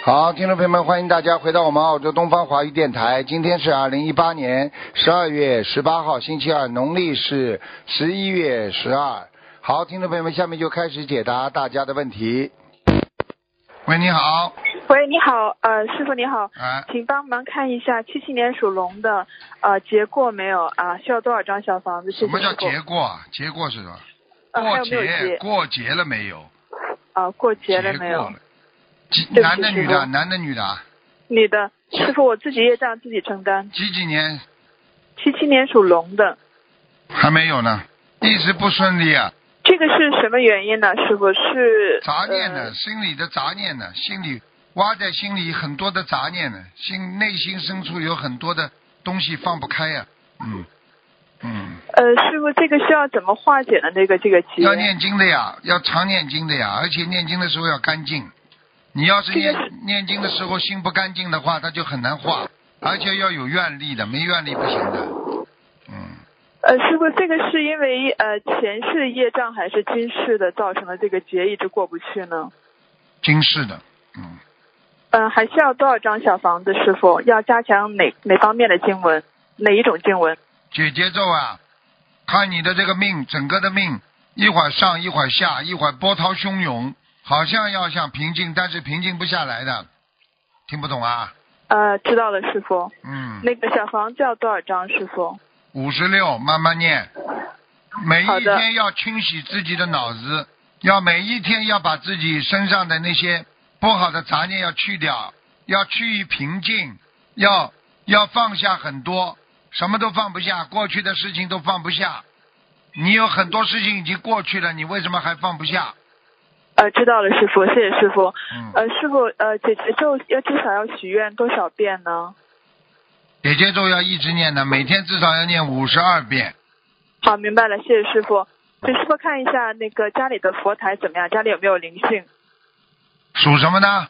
好，听众朋友们，欢迎大家回到我们澳洲东方华语电台。今天是2018年12月18号，星期二，农历是11月12。好，听众朋友们，下面就开始解答大家的问题。喂，你好。 喂，你好，师傅你好， 哎， 请帮忙看一下77年属龙的，结过没有啊？需要多少张小房子？谢谢什么叫师傅结过啊？结过是吧？ 还过有没有结？ 过节了没有？ 过节了没有？ 结过了。 对不起男的女的？ 师傅男的女的啊？ 女的，师傅我自己业障自己承担。 几年？ 77年属龙的， 还没有呢，一直不顺利啊。 这个是什么原因呢？师傅是杂念呢，心里的杂念呢，心里挖在心里很多的杂念呢，内心深处有很多的东西放不开呀、 师傅这个需要怎么化解的？这个结？ 要念经的呀，要常念经的呀，而且念经的时候要干净。你要是念经的时候心不干净的话，它就很难化，而且要有愿力的，没愿力不行的。 师傅这个是因为前世业障还是今世的造成的这个结一直过不去呢？ 今世的， 还需要多少张小房子？师傅要加强哪方面的经文？哪一种经文？ 解节奏啊，看你的这个命，整个的命，一会儿上一会儿下，一会儿波涛汹涌，好像要想平静，但是平静不下来的，听不懂啊？ 知道了，师傅。那个小房子要多少张？师傅 56，慢慢念。每一天要清洗自己的脑子，要每一天要把自己身上的那些不好的杂念要去掉，要趋于平静，要放下很多，什么都放不下，过去的事情都放不下。你有很多事情已经过去了，你为什么还放不下？ 知道了，师傅，谢谢师傅。师傅，解结咒至少要许愿多少遍呢？ 解结咒要一直念的，每天至少要念52遍。 好，明白了，谢谢师傅。请师傅看一下那个家里的佛台怎么样？家里有没有灵性？ 属什么呢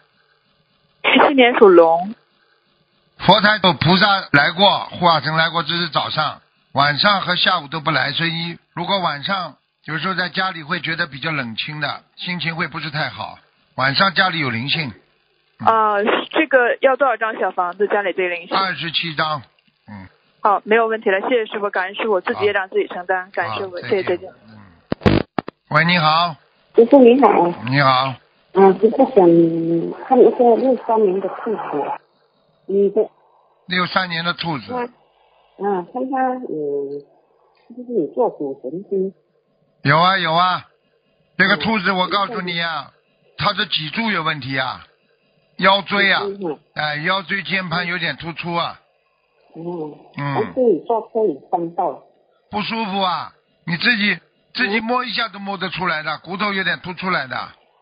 77年属龙。 佛台有菩萨来过，护法神来过，这是早上，晚上和下午都不来，所以如果晚上有时候在家里会觉得比较冷清的，心情会不是太好。晚上家里有灵性。 这个要多少张小房子？家里对灵性 27张。 好，没有问题了，谢谢师傅，感恩师傅，自己也让自己承担，感恩师傅，谢谢，再见。 喂，你好。 师傅你好。 你好。 师傅想看一个63年的兔子，女的。 63年的兔子。 看他是不是有做骨神经？ 有啊，这个兔子我告诉你啊，它的脊柱有问题啊，腰椎啊，腰椎间盘有点突出啊。 而且你坐车也伤到。 不舒服啊，你自己摸一下都摸得出来的，骨头有点凸出来的。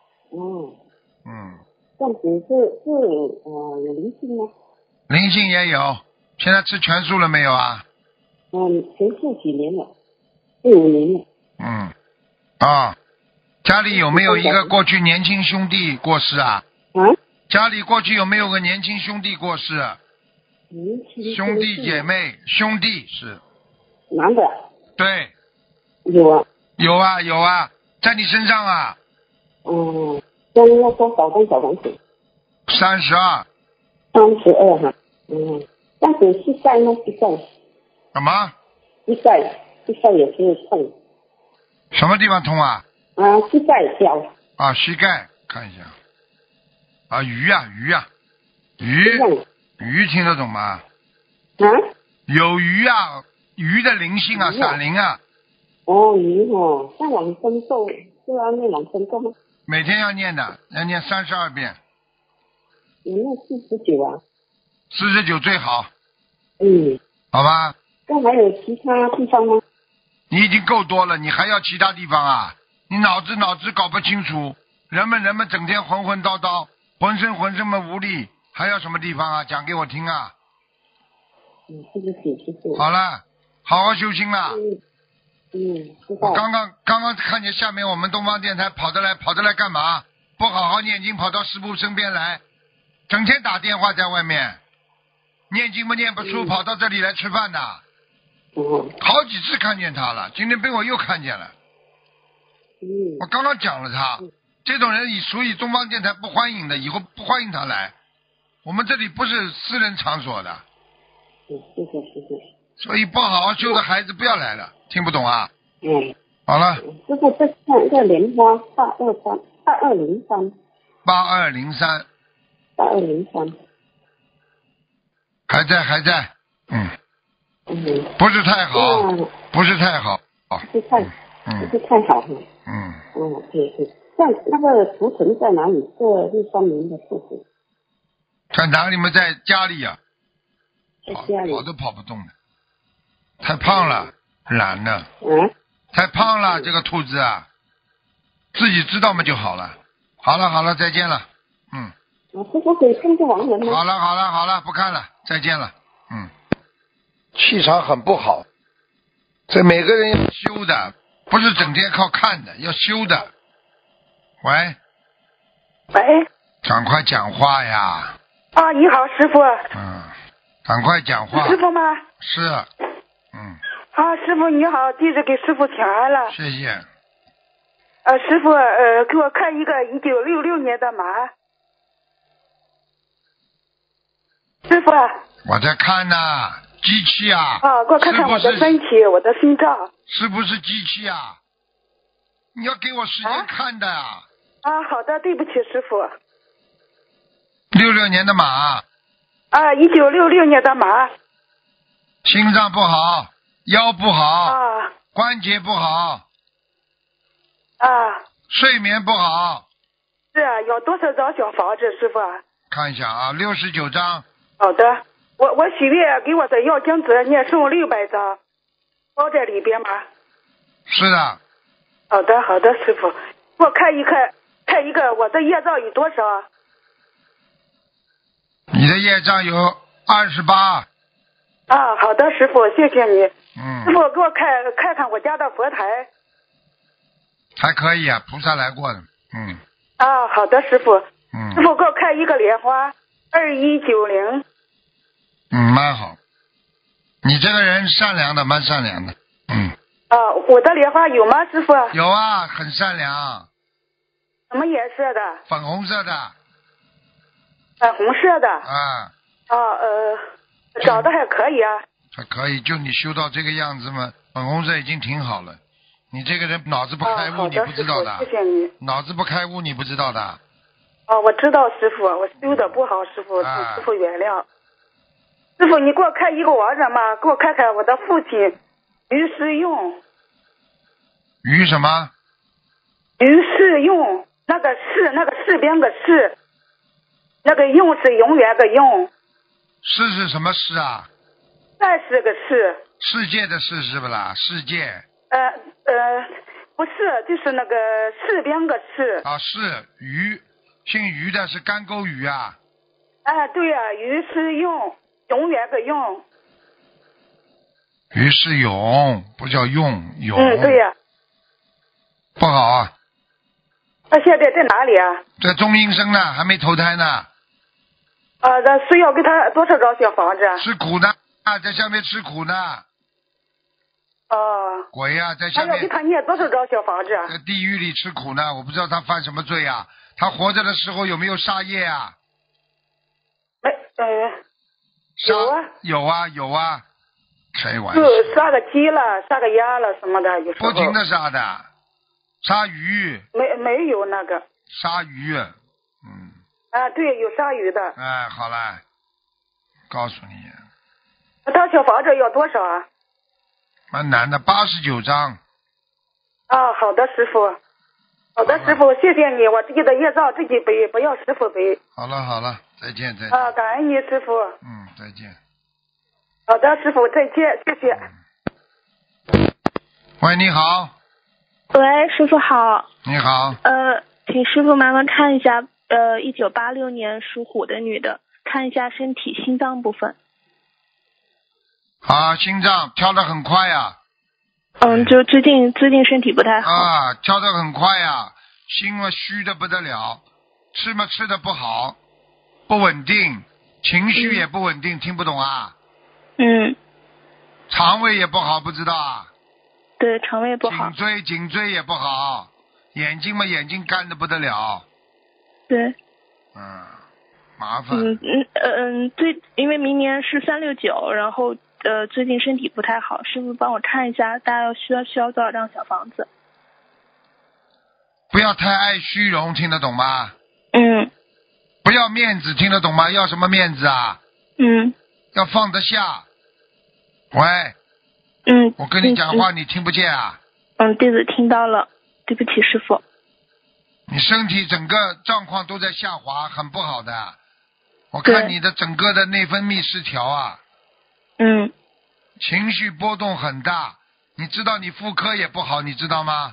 这样子是有灵性吗？ 灵性也有，现在吃全素了没有啊？ 全素几年了？4-5年了。 家里有没有一个过去年轻兄弟过世啊？家里过去有没有个年轻兄弟过世？兄弟姐妹，兄弟是男的。 对。有啊，在你身上啊。 这样要多少张小房子 ？32。 32哈。但是膝盖呢？膝盖。 什么？ 膝盖也是痛。 什么地方痛啊？ 膝盖掉。 膝盖，看一下。鱼听得懂吗？有鱼啊，鱼的灵性啊，闪灵啊。 鱼像往生咒是要念往生咒吗？ 每天要念的，要念32遍。 有没有49啊 ？49最好。好吧。 那还有其他地方吗？ 你已经够多了，你还要其他地方啊？你脑子搞不清楚，人们整天混混叨叨，浑身们无力，还要什么地方啊？讲给我听啊！好了，好好修心了。我刚刚看见下面我们东方电台跑得来干嘛？不好好念经，跑到师父身边来，整天打电话在外面，念经不念不出，跑到这里来吃饭的。好几次看见他了，今天被我又看见了。我刚刚讲了他，这种人属于东方电台不欢迎的，以后不欢迎他来， 我们这里不是私人场所的。 谢谢。 所以不好好修的孩子不要来了，听不懂啊？好了。 师傅，这看一个莲花8203。8203。 还在。不是太好。不是太好。 不是太好。对。像那个图腾在哪里？这63年的兔子。 在哪里嘛？在家里呀。 在家里。 跑都跑不动的，太胖了，懒了。太胖了，这个兔子啊，自己知道嘛就好了。好了，再见了。 师傅可以看见亡人吗？ 好了，不看了，再见了。气场很不好，所以每个人要修的，不是整天靠看的，要修的。喂。赶快讲话呀！ 你好，师傅。 赶快讲话。 师傅吗？ 是。 师傅你好，弟子给师傅请安了。 谢谢。 师傅，给我看一个1966年的马。师傅。 我在看呢，机器啊。 给我看看我的身体，我的心脏。 是不是机器啊？你要给我时间看的啊。 好的，对不起师傅。 66年的马。 1966年的马。 心脏不好，腰不好，关节不好，睡眠不好。 是啊，要多少张小房子，师傅？ 看一下啊，69张。 好的，我许愿给我的要经者念送600张，包在里边吗？ 是的。 好的，师傅，给我看一个我的业障有多少？ 你的业障有28。 好的，师傅，谢谢你。师傅给我看看我家的佛台。 还可以啊，菩萨来过的。 好的，师傅。师傅给我看一个莲花，2190。 蛮好。你这个人善良的，蛮善良的。 我的莲花有吗，师傅？ 有啊，很善良。 什么颜色的？ 粉红色的。 粉红色的。长得还可以啊。 还可以，就你修到这个样子嘛，粉红色已经挺好了。你这个人脑子不开悟，你不知道的。 谢谢你。 脑子不开悟，你不知道的。 我知道师傅，我修的不好，师傅，请师傅原谅。师傅，你给我看一个亡人嘛，给我看看我的父亲于世用。 于什么？ 于世用，那个士兵的士，那个用是永远的用。 士是什么士啊 ？30个士。 世界的士是不啦？世界。 不是，就是那个士兵的士。 是于，姓于的是干沟鱼啊。 对呀，于世用，永远的用。 于世永，不叫用。 对呀。 不好啊。 他现在在哪里啊？ 在中阴身呢，还没投胎呢。 那是要给他多少张小房子？ 吃苦呢，在下面吃苦呢。鬼呀，在下面。 还要给他念多少张小房子？ 在地狱里吃苦呢，我不知道他犯什么罪啊。他活着的时候有没有杀业啊？有啊。开玩笑。 杀个鸡了，杀个鸭了什么的，有时候。 不停的杀的，杀鱼。 没有那个。 杀鱼。 对，有杀鱼的。 好了，告诉你。 他小房子要多少啊？ 蛮难的，89张。 好的，师傅。好的，师傅，谢谢你，我自己的业障自己背，不要师傅背。 好了，再见。 感恩你，师傅。 再见。 好的，师傅，再见，谢谢。 喂，你好。 喂，师傅好。 你好。 请师傅麻烦看一下，1986年属虎的女的，看一下身体心脏部分。 心脏跳得很快呀。 就最近身体不太好。 跳得很快呀，心虚的不得了，吃的不好，不稳定，情绪也不稳定，听不懂啊？肠胃也不好，不知道啊？ 对，肠胃不好。 颈椎也不好，眼睛干得不得了。 对。 麻烦。 因为明年是369，然后最近身体不太好，师傅帮我看一下，大概需要多少张小房子？ 不要太爱虚荣，听得懂吗？不要面子，听得懂吗？要什么面子啊？要放得下。喂。我跟你讲话，你听不见啊？ 弟子听到了，对不起师傅。 你身体整个状况都在下滑，很不好的。我看你的整个的内分泌失调啊。情绪波动很大，你知道你妇科也不好，你知道吗？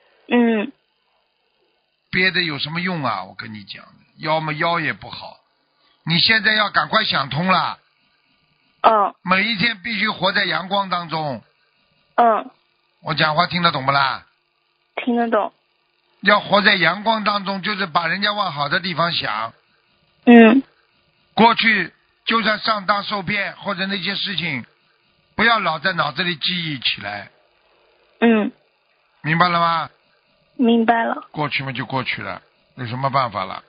憋的有什么用啊？我跟你讲，腰也不好，你现在要赶快想通了。每一天必须活在阳光当中。我讲话听得懂不啦？ 听得懂。 要活在阳光当中，就是把人家往好的地方想。过去就算上当受骗或者那些事情，不要老在脑子里记忆起来。明白了吗？ 明白了。 过去嘛就过去了，有什么办法了？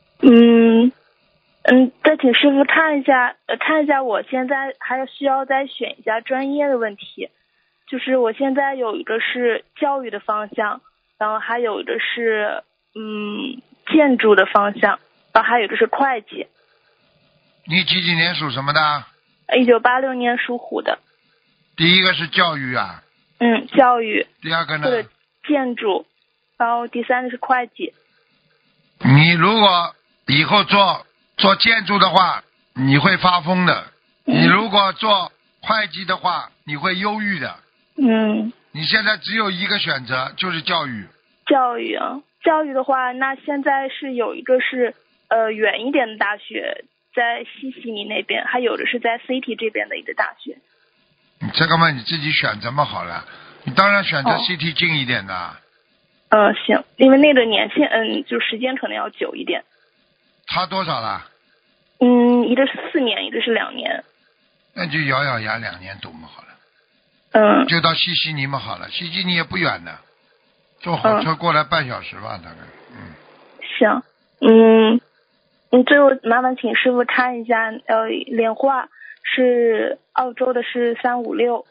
再请师傅看一下，我现在还需要再选一下专业的问题。就是我现在有一个是教育的方向，然后还有一个是建筑的方向，然后还有一个是会计。 你几年属什么的 ？1986年属虎的。 第一个是教育啊。 教育。 第二个呢？ 或者建筑，然后第三个是会计。 你如果以后做建筑的话，你会发疯的。你如果做会计的话，你会忧郁的。你现在只有一个选择，就是教育。 教育的话，那现在是有一个是远一点的大学，在西悉尼那边，还有的是在 City 这边的一个大学。 你这个嘛，你自己选择嘛好了。你当然选择 City 近一点的。 行，因为那个年限，就时间可能要久一点。 差多少了？ 一个是4年，一个是2年。 那就咬咬牙2年读嘛好了。就到西悉尼嘛好了，西悉尼也不远的，坐火车过来半小时吧，大概。 行，最后麻烦请师傅看一下，莲花是澳洲的是356。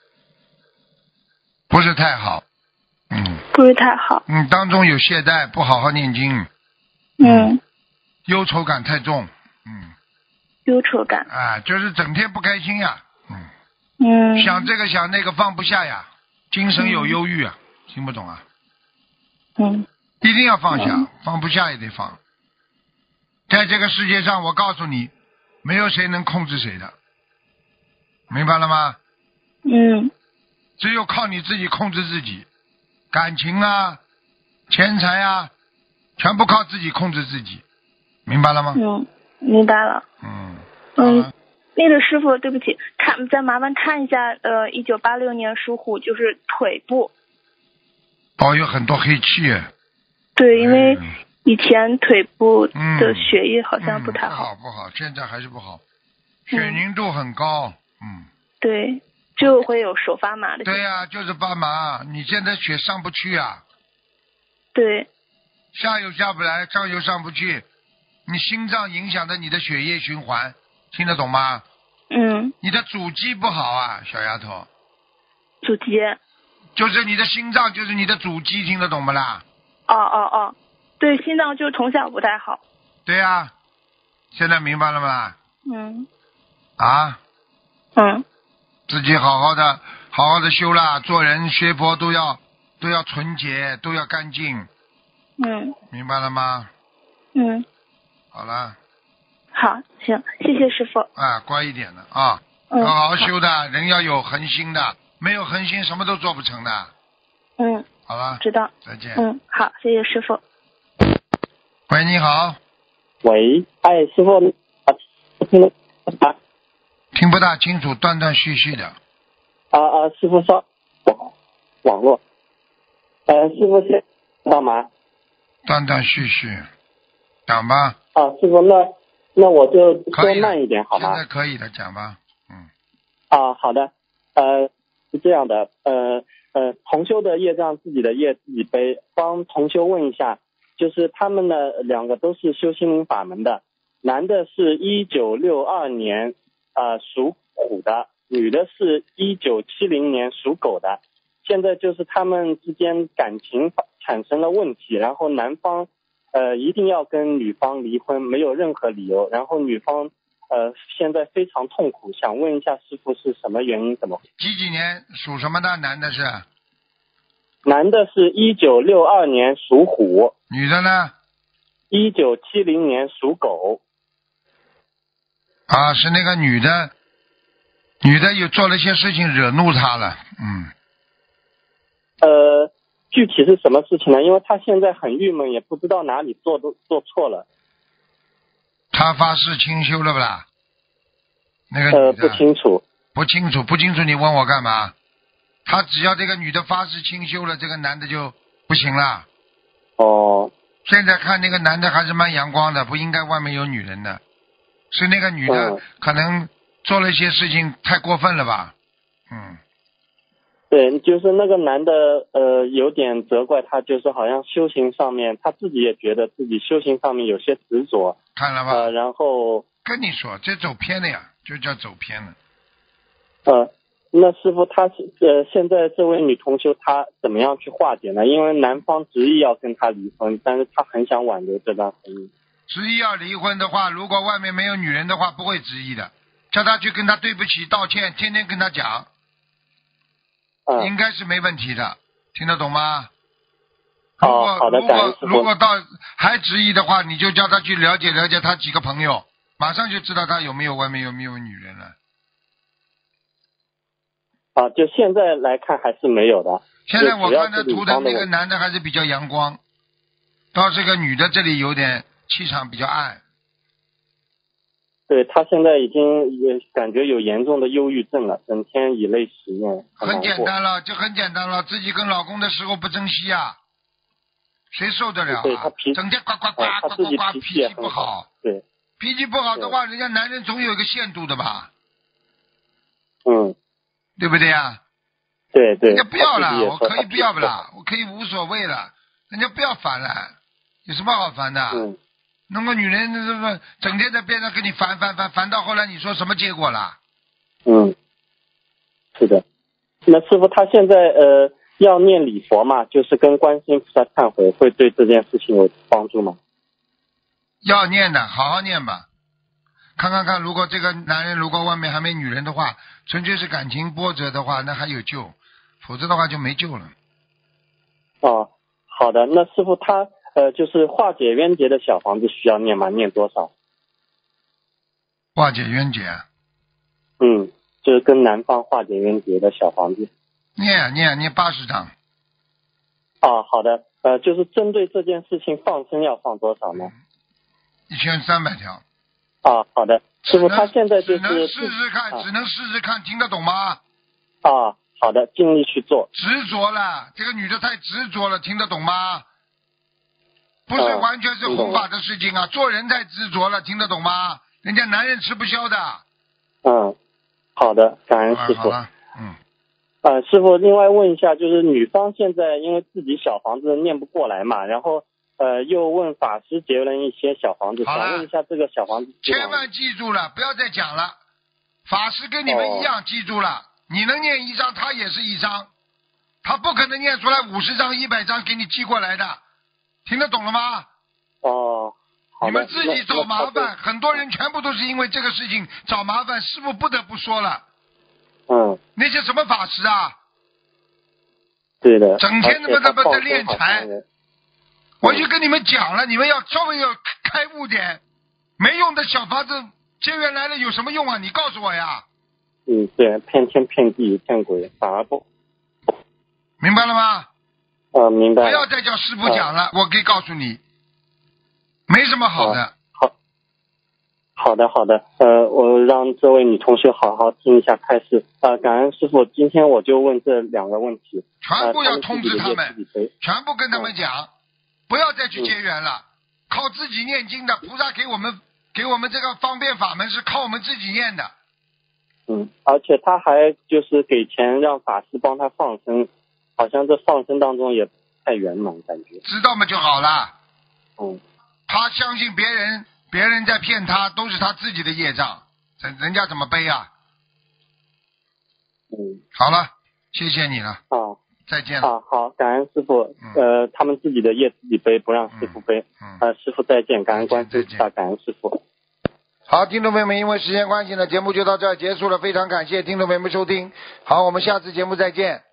不是太好。 不是太好。 当中有懈怠，不好好念经。忧愁感太重。 忧愁感。 就是整天不开心呀。想这个想那个放不下呀，精神有忧郁啊，听不懂啊？一定要放下，放不下也得放。在这个世界上，我告诉你，没有谁能控制谁的，明白了吗？只有靠你自己控制自己，感情啊、钱财啊，全部靠自己控制自己，明白了吗？ 明白了。那个师傅，对不起，再麻烦看一下，1986年属虎，就是腿部。 有很多黑气。 对，因为以前腿部的血液好像不太好。 不好，现在还是不好，血凝度很高。 对，就会有手发麻的。 对呀，就是发麻，你现在血上不去啊。 对。 下游下不来，上游上不去，你心脏影响的你的血液循环。听得懂吗？你的主肌不好啊，小丫头。 主肌就是你的心脏，就是你的主肌，听得懂不啦？ 对，心脏就从小不太好。 对呀，现在明白了吗？自己好好的修啦，做人学佛都要纯洁，都要干净。明白了吗？好了。 好，行，谢谢师傅。 乖一点的啊，要好好修的，人要有恒心的，没有恒心什么都做不成的。好了， 知道。 再见。 好，谢谢师傅。 喂，你好。 喂，师傅， 听不大清楚，断断续续的。 师傅说，网络。师傅听到吗？ 断断续续，讲吧。 师傅，那我就说慢一点好吗？ 现在可以的，讲吧。 好的。是这样的，同修的业障自己的业自己背。帮同修问一下，就是他们呢2个都是修心灵法门的， 男的是1962年属虎的，女的是1970年属狗的。现在就是他们之间感情产生了问题，然后男方一定要跟女方离婚，没有任何理由，然后女方现在非常痛苦，想问一下师父是什么原因？怎么？ 几年属什么的？男的是？ 男的是1962年属虎， 女的呢 ？1970年属狗。 啊，是那个女的有做了些事情惹怒他了， 具体是什么事情呢？因为他现在很郁闷，也不知道哪里做错了。 他发誓清修了不啦？那个女的不清楚， 你问我干嘛？他只要这个女的发誓清修了，这个男的就不行了。 哦。 现在看那个男的还是蛮阳光的，不应该外面有女人的。是那个女的可能做了一些事情太过分了吧？ 对，就是那个男的有点责怪他，就是好像修行上面他自己也觉得自己修行上面有些执着。 看了吧？ 然后跟你说，这走偏了呀，就叫走偏了。 那师父他现在这位女同修她怎么样去化解呢？因为男方执意要跟她离婚，但是她很想挽留这段婚姻。 执意要离婚的话，如果外面没有女人的话，不会执意的。叫他去跟他对不起道歉，天天跟他讲，应该是没问题的，听得懂吗？ 好的， 如果到还执意的话，你就叫他去了解了解他几个朋友，马上就知道他外面有没有女人了。 就现在来看还是没有的。 现在我看的图的那个男的还是比较阳光，到这个女的这里有点气场比较暗。 对，他现在已经也感觉有严重的忧郁症了，整天以泪洗面。 很简单了，自己跟老公的时候不珍惜啊，谁受得了啊？ 对，他整天呱呱呱呱呱呱，脾气不好。 对， 脾气不好的话，人家男人总有一个限度的吧？对不对呀？ 对。 人家不要了，我可以不要不啦，我可以无所谓了，人家不要烦了，有什么好烦的？那么女人这个整天在边上跟你烦到后来，你说什么结果了？ 是的。那师父他现在要念礼佛嘛，就是跟观世音菩萨忏悔，会对这件事情有帮助吗？ 要念的，好好念吧。看，如果这个男人如果外面还没女人的话，纯粹是感情波折的话，那还有救，否则的话就没救了。 好的。那师父他就是化解冤结的小房子需要念吗？念多少？ 化解冤结？ 就是跟男方化解冤结的小房子。 念80张。 好的。就是针对这件事情放生要放多少呢 ？1300条。 好的。师父他现在就是只能试试看，听得懂吗？ 好的，尽力去做。 执着了，这个女的太执着了，听得懂吗？不是完全是弘法的事情啊，做人太执着了，听得懂吗？人家男人吃不消的。 好的，感恩师父。师父，另外问一下，就是女方现在因为自己小房子念不过来嘛，然后又问法师结了一些小房子，想问一下这个小房子。 千万记住了，不要再讲了。法师跟你们一样，记住了，你能念1张，他也是1张，他不可能念出来50张、100张给你寄过来的，听得懂了吗？ 好的。 你们自己找麻烦，很多人全部都是因为这个事情找麻烦，师父不得不说了。那些什么法师啊？ 对的。 整天他妈在敛财。我就跟你们讲了，你们要稍微要开悟点，没用的小房子结缘来了有什么用啊？你告诉我呀。 对，骗天骗地骗鬼，反而不。 明白了吗？ 明白了。 不要再叫师父讲了，我可以告诉你，没什么好的。 好的。我让这位女同学好好听一下开示。感恩师父，今天我就问这2个问题。 全部要通知他们，全部跟他们讲，不要再去结缘了，靠自己念经的，菩萨给我们这个方便法门是靠我们自己念的。 而且他还就是给钱让法师帮他放生，好像这放生当中也不太圆满感觉。 知道嘛就好了。他相信别人别人在骗他，都是他自己的业障，人家怎么背啊？好了，谢谢你了。 好， 再见了。 好，感恩师傅。他们自己的业自己背，不让师傅背。师傅再见，感恩观世菩萨，感恩师傅。 好，听众朋友们，因为时间关系呢，节目就到这儿结束了，非常感谢听众朋友们收听。好，我们下次节目再见。